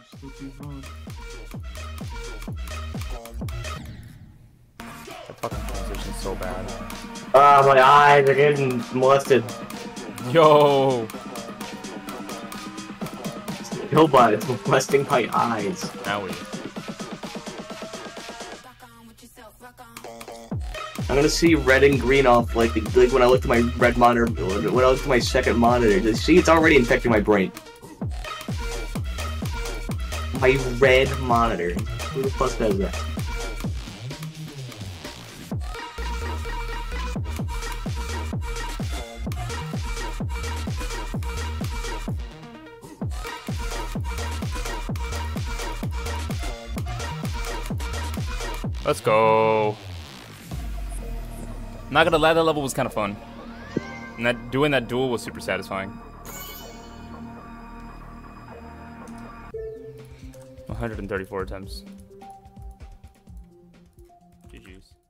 That fucking transition's so bad. Ah, my eyes are getting molested. Yo! Killbot, it's molesting my eyes. Now we. I'm gonna see red and green off like when I look at my red monitor, when I look at my second monitor. See, it's already infecting my brain. My red monitor. Who the fuck does that? Let's go. Not gonna lie, that level was kind of fun. And doing that duel was super satisfying. 134 attempts. GG's.